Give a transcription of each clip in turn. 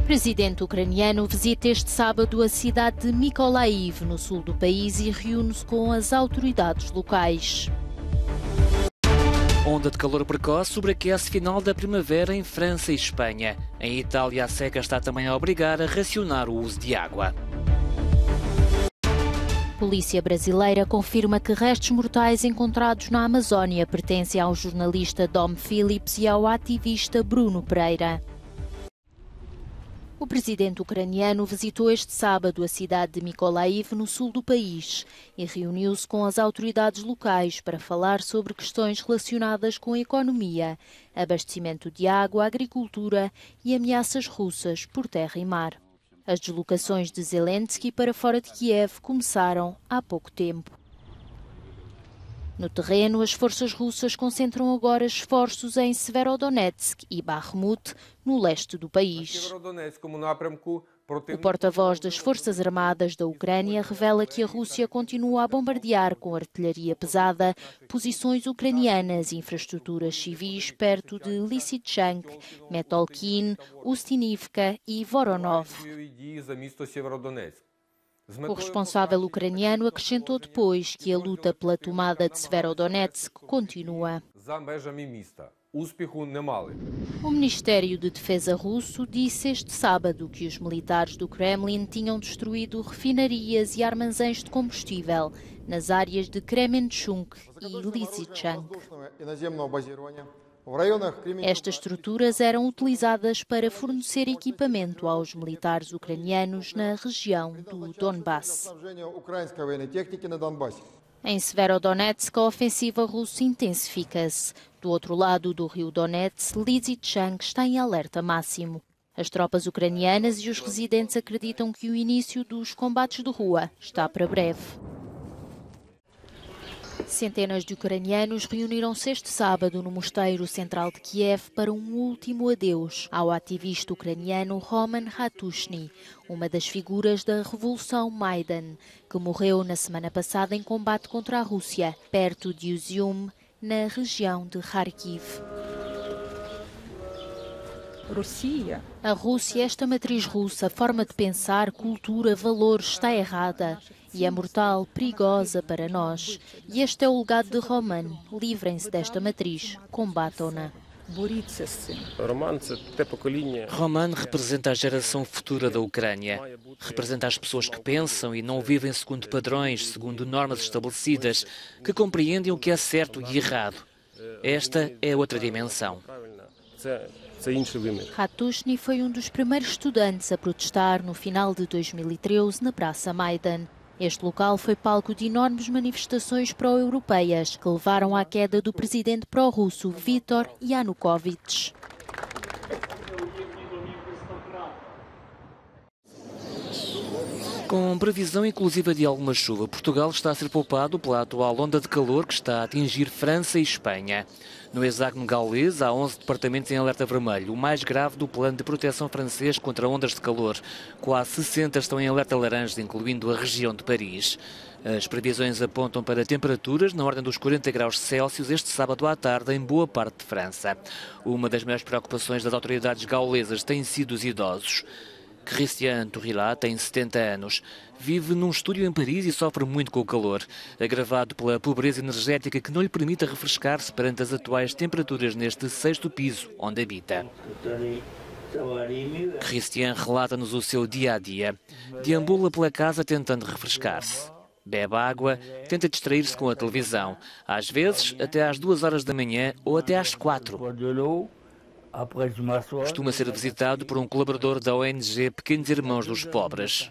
Presidente ucraniano visita este sábado a cidade de Mykolaiv, no sul do país, e reúne-se com as autoridades locais. Onda de calor precoce sobreaquece final da primavera em França e Espanha. Em Itália, a seca está também a obrigar a racionar o uso de água. Polícia brasileira confirma que restos mortais encontrados na Amazónia pertencem ao jornalista Dom Phillips e ao ativista Bruno Pereira. O presidente ucraniano visitou este sábado a cidade de Mykolaiv, no sul do país, e reuniu-se com as autoridades locais para falar sobre questões relacionadas com a economia, abastecimento de água, agricultura e ameaças russas por terra e mar. As deslocações de Zelensky para fora de Kiev começaram há pouco tempo. No terreno, as forças russas concentram agora esforços em Severodonetsk e Bakhmut, no leste do país. O porta-voz das Forças Armadas da Ucrânia revela que a Rússia continua a bombardear com artilharia pesada posições ucranianas e infraestruturas civis perto de Lysychansk, Metolkin, Ustinivka e Voronov. O responsável ucraniano acrescentou depois que a luta pela tomada de Severodonetsk continua. O Ministério de Defesa russo disse este sábado que os militares do Kremlin tinham destruído refinarias e armazéns de combustível nas áreas de Kremenchuk e Lysychansk. Estas estruturas eram utilizadas para fornecer equipamento aos militares ucranianos na região do Donbass. Em Severodonetsk, a ofensiva russa intensifica-se. Do outro lado do rio Donetsk, Lysychansk está em alerta máximo. As tropas ucranianas e os residentes acreditam que o início dos combates de rua está para breve. Centenas de ucranianos reuniram-se este sábado no Mosteiro Central de Kiev para um último adeus ao ativista ucraniano Roman Hatushny, uma das figuras da Revolução Maidan, que morreu na semana passada em combate contra a Rússia, perto de Izium, na região de Kharkiv. A Rússia, esta matriz russa, forma de pensar, cultura, valores, está errada e é mortal, perigosa para nós. E este é o legado de Roman. Livrem-se desta matriz, combatam-na. Roman representa a geração futura da Ucrânia. Representa as pessoas que pensam e não vivem segundo padrões, segundo normas estabelecidas, que compreendem o que é certo e errado. Esta é outra dimensão. Hatushny foi um dos primeiros estudantes a protestar no final de 2013 na Praça Maidan. Este local foi palco de enormes manifestações pró-europeias que levaram à queda do presidente pró-russo Viktor Yanukovych. Com previsão inclusiva de alguma chuva, Portugal está a ser poupado pela atual onda de calor que está a atingir França e Espanha. No hexágono gaulês há 11 departamentos em alerta vermelho, o mais grave do plano de proteção francês contra ondas de calor. Quase 60 estão em alerta laranja, incluindo a região de Paris. As previsões apontam para temperaturas na ordem dos 40 graus Celsius este sábado à tarde em boa parte de França. Uma das maiores preocupações das autoridades gaulesas tem sido os idosos. Christian Tourila tem 70 anos. Vive num estúdio em Paris e sofre muito com o calor, agravado pela pobreza energética que não lhe permite refrescar-se perante as atuais temperaturas neste sexto piso onde habita. Christian relata-nos o seu dia-a-dia. Deambula pela casa tentando refrescar-se. Bebe água, tenta distrair-se com a televisão. Às vezes, até às 2 horas da manhã ou até às 4. Costuma ser visitado por um colaborador da ONG Pequenos Irmãos dos Pobres.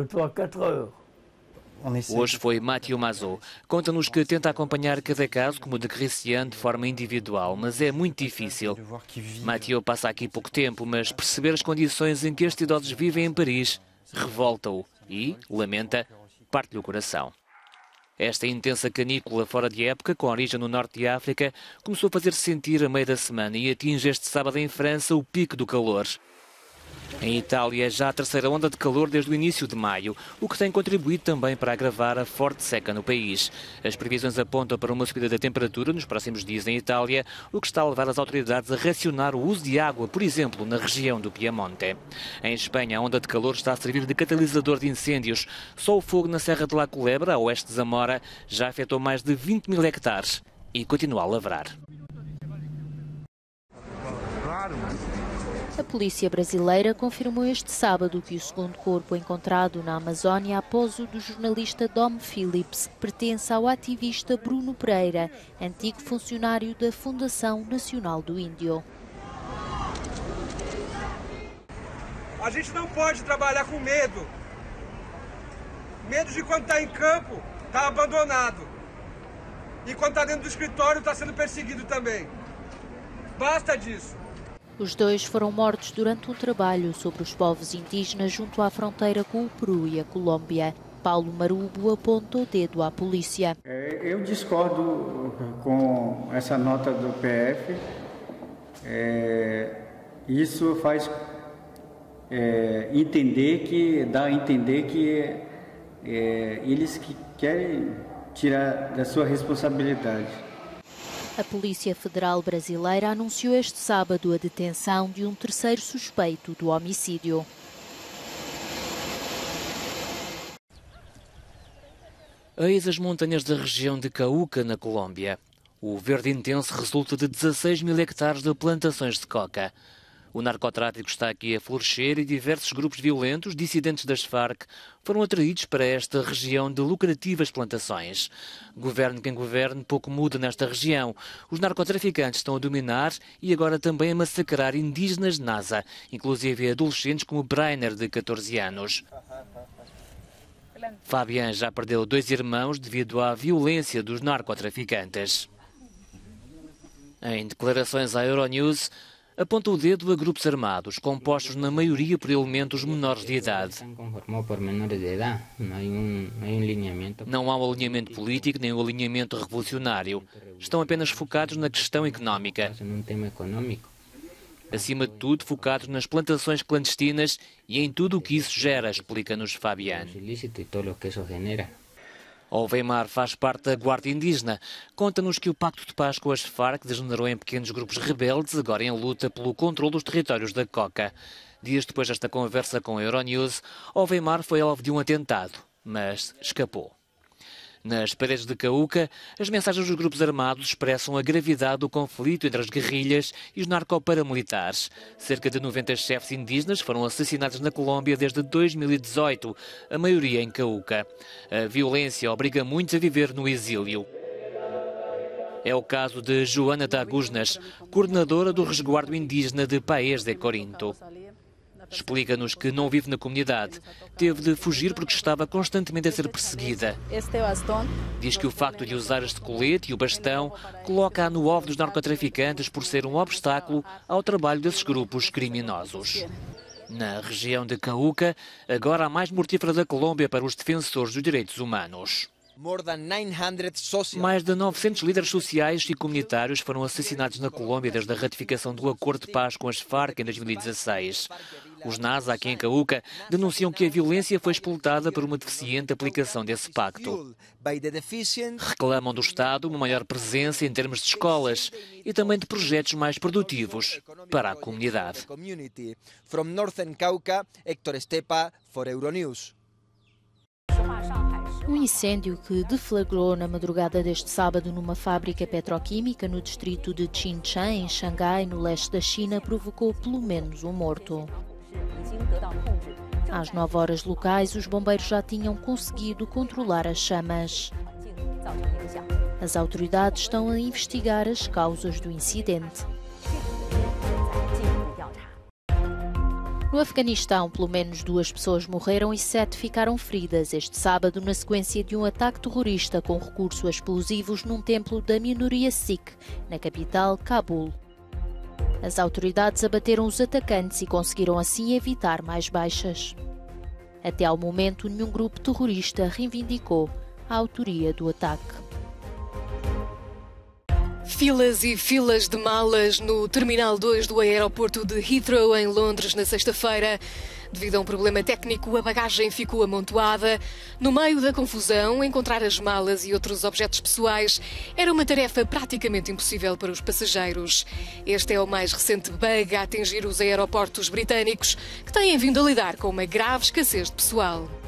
Hoje foi Mathieu Mazot. Conta-nos que tenta acompanhar cada caso, como o de Christian, de forma individual, mas é muito difícil. Mathieu passa aqui pouco tempo, mas perceber as condições em que estes idosos vivem em Paris revolta-o e, lamenta, parte-lhe o coração. Esta intensa canícula fora de época, com origem no norte de África, começou a fazer-se sentir a meio da semana e atinge este sábado em França o pico do calor. Em Itália, já a terceira onda de calor desde o início de maio, o que tem contribuído também para agravar a forte seca no país. As previsões apontam para uma subida da temperatura nos próximos dias em Itália, o que está a levar as autoridades a racionar o uso de água, por exemplo, na região do Piemonte. Em Espanha, a onda de calor está a servir de catalisador de incêndios. Só o fogo na Serra de la Culebra, a oeste de Zamora, já afetou mais de 20.000 hectares e continua a lavrar. A polícia brasileira confirmou este sábado que o segundo corpo encontrado na Amazónia após o do jornalista Dom Phillips pertence ao ativista Bruno Pereira, antigo funcionário da Fundação Nacional do Índio. A gente não pode trabalhar com medo. Medo de quando está em campo, está abandonado. E quando está dentro do escritório, está sendo perseguido também. Basta disso. Os dois foram mortos durante um trabalho sobre os povos indígenas junto à fronteira com o Peru e a Colômbia. Paulo Marubo aponta o dedo à polícia. Eu discordo com essa nota do PF. Isso faz dá a entender que eles que querem tirar da sua responsabilidade. A Polícia Federal Brasileira anunciou este sábado a detenção de um terceiro suspeito do homicídio. Eis as montanhas da região de Cauca, na Colômbia. O verde intenso resulta de 16.000 hectares de plantações de coca. O narcotráfico está aqui a florescer e diversos grupos violentos, dissidentes das Farc, foram atraídos para esta região de lucrativas plantações. Governe quem governe, pouco muda nesta região. Os narcotraficantes estão a dominar e agora também a massacrar indígenas de Nasa, inclusive adolescentes como Brainer, de 14 anos. Fabian já perdeu 2 irmãos devido à violência dos narcotraficantes. Em declarações à Euronews, aponta o dedo a grupos armados, compostos na maioria por elementos menores de idade. Não há um alinhamento político nem um alinhamento revolucionário. Estão apenas focados na questão económica. Acima de tudo, focados nas plantações clandestinas e em tudo o que isso gera, explica-nos Fabian. O Weimar faz parte da Guarda Indígena. Conta-nos que o pacto de paz com as Farc degenerou em pequenos grupos rebeldes, agora em luta pelo controle dos territórios da Coca. Dias depois desta conversa com a Euronews, o Weimar foi alvo de um atentado, mas escapou. Nas paredes de Cauca, as mensagens dos grupos armados expressam a gravidade do conflito entre as guerrilhas e os narcoparamilitares. Cerca de 90 chefes indígenas foram assassinados na Colômbia desde 2018, a maioria em Cauca. A violência obriga muitos a viver no exílio. É o caso de Joana Dagusnas, coordenadora do resguardo indígena de Paes de Corinto. Explica-nos que não vive na comunidade. Teve de fugir porque estava constantemente a ser perseguida. Diz que o facto de usar este colete e o bastão coloca-a no alvo dos narcotraficantes por ser um obstáculo ao trabalho desses grupos criminosos. Na região de Cauca, agora a mais mortífera da Colômbia para os defensores dos direitos humanos. Mais de 900 líderes sociais e comunitários foram assassinados na Colômbia desde a ratificação do Acordo de Paz com as Farc em 2016. Os NASA, aqui em Cauca, denunciam que a violência foi explotada por uma deficiente aplicação desse pacto. Reclamam do Estado uma maior presença em termos de escolas e também de projetos mais produtivos para a comunidade. Um incêndio que deflagrou na madrugada deste sábado numa fábrica petroquímica no distrito de Qinshan, em Xangai, no leste da China, provocou pelo menos um morto. Às 9 horas locais, os bombeiros já tinham conseguido controlar as chamas. As autoridades estão a investigar as causas do incidente. No Afeganistão, pelo menos 2 pessoas morreram e 7 ficaram feridas este sábado na sequência de um ataque terrorista com recurso a explosivos num templo da minoria Sikh, na capital, Cabul. As autoridades abateram os atacantes e conseguiram assim evitar mais baixas. Até ao momento, nenhum grupo terrorista reivindicou a autoria do ataque. Filas e filas de malas no Terminal 2 do aeroporto de Heathrow, em Londres, na sexta-feira. Devido a um problema técnico, a bagagem ficou amontoada. No meio da confusão, encontrar as malas e outros objetos pessoais era uma tarefa praticamente impossível para os passageiros. Este é o mais recente bug a atingir os aeroportos britânicos, que têm vindo a lidar com uma grave escassez de pessoal.